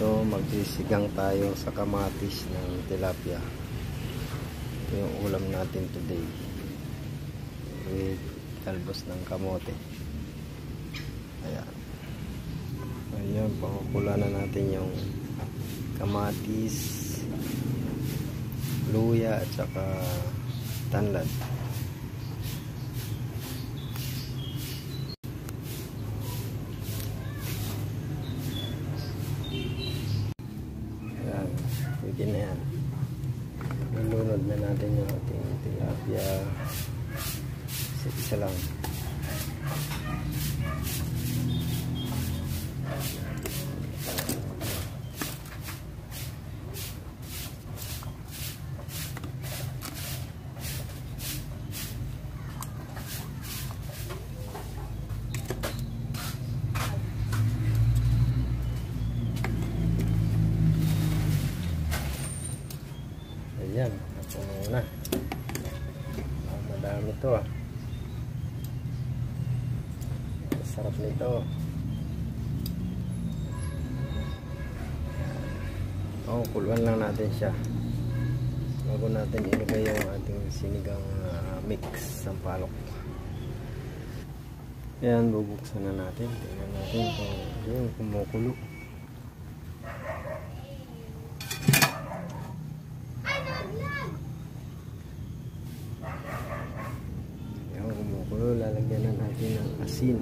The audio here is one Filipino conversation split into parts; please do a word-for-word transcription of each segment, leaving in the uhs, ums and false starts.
Ito, magsisigang tayo sa kamatis ng tilapia. Ito yung ulam natin today with talbos ng kamote. Ayan. Ayan, pakukula na natin yung kamatis, luya at saka tanlad. Ayan, pwede na yan. Nilunod na natin yung ating tilapia. Isa lang. Ayan, ako muna. Ah, madami ito ah. Sarap nito. Oh, kuluan lang natin siya bago natin ilagay yung ating sinigang uh, mix sampalok. Ayan, bubuksan na natin. Tingnan natin kung yung kumukulo. Ayan, kumukulo. Lalagyan na natin ng asin.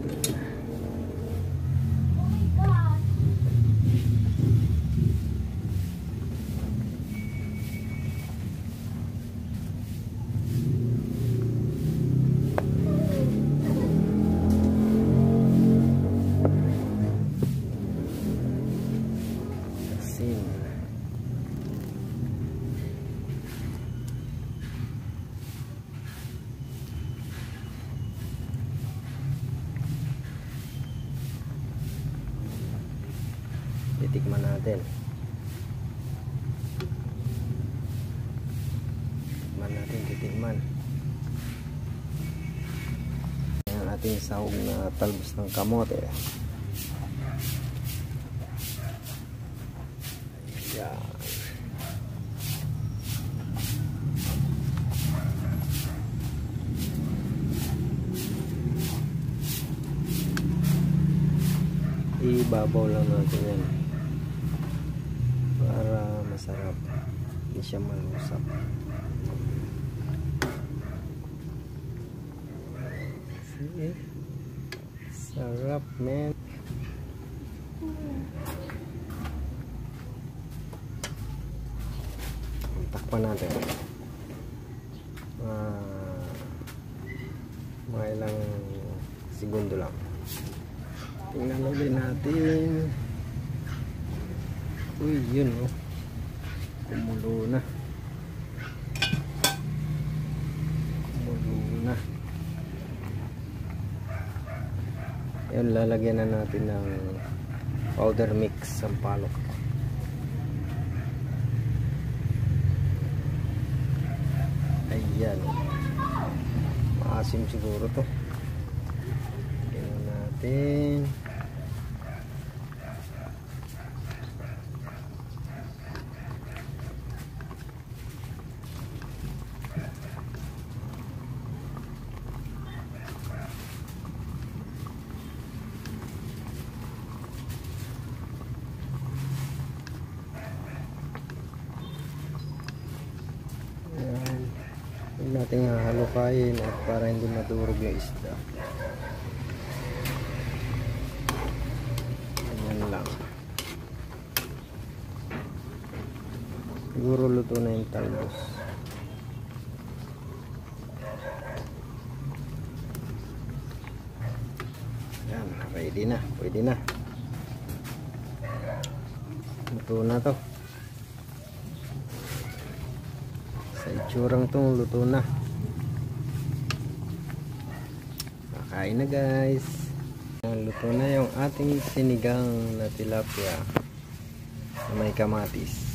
Titikman natin. Titikman natin, titikman. Ayan ang ating sahog na talbos ng kamote. Ayan. Ibabaw lang natin yan para masarap, hindi siya malusap. See? Sarap, man. Takpan natin ah, mga ilang segundo lang. Tingnan ulit natin. Uy, yun oh. Kumulo na. Kumulo na. Ayan, lalagyan na natin ng powder mix sampalok. Ayan. Maasim siguro to. Tingnan natin. Huwag natin halukayin at para hindi madurog yung isda. Ganyan lang. Siguro luto na yung talbos. Yan, ready na. Pwede na. Luto na to. Sa itsurang itong luto na. Makain na guys. Luto na yung ating sinigang na tilapia na may kamatis.